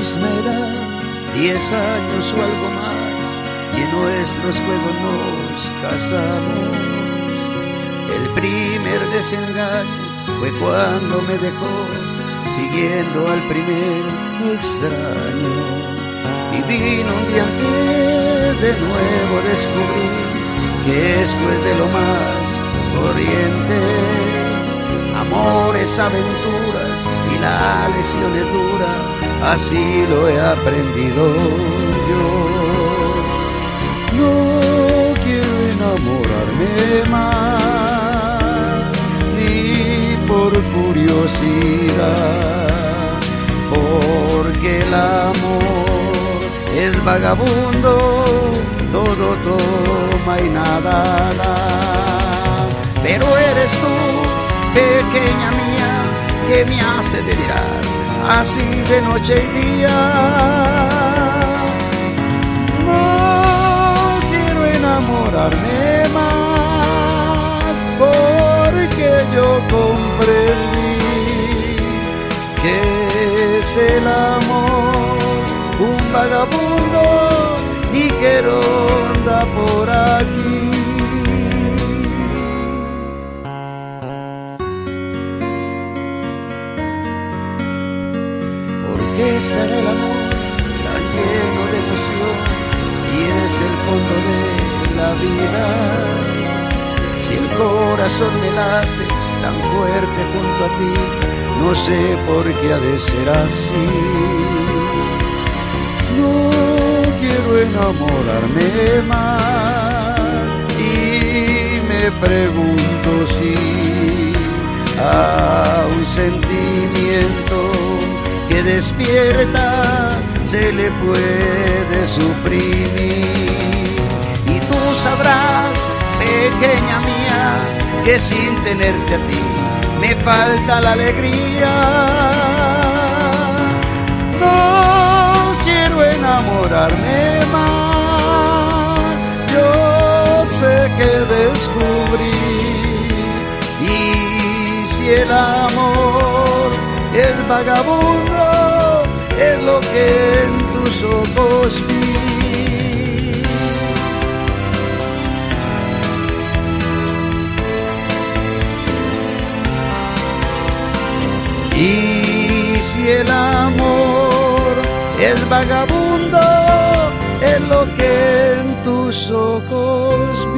misma edad, 10 años o algo más, y en nuestros juegos nos casamos. El primer desengaño fue cuando me dejó, siguiendo al primer extraño. Y vino un día en que de nuevo descubrí que después de lo más corriente, amores, aventuras y la lección es dura, así lo he aprendido yo. No quiero enamorarme más, ni por curiosidad, porque el amor es vagabundo, todo toma y nada da. Pero eres tú, pequeña mía, que me hace delirar así de noche y día. No quiero enamorarme más, porque yo comprendí que es el amor un vagabundo y que ronda por aquí. Porque estará el amor tan lleno de emoción y es el fondo de la vida. Si el corazón me late tan fuerte junto a ti, no sé por qué ha de ser así. No quiero enamorarme más y me pregunto si a un sentimiento que despierta se le puede suprimir. Y tú sabrás, pequeña mía, que sin tenerte a ti me falta la alegría. No quiero enamorarme más, yo sé que descubrí. Y si el amor es vagabundo, es lo que en tus ojos vi. Y si el amor es vagabundo, es lo que en tus ojos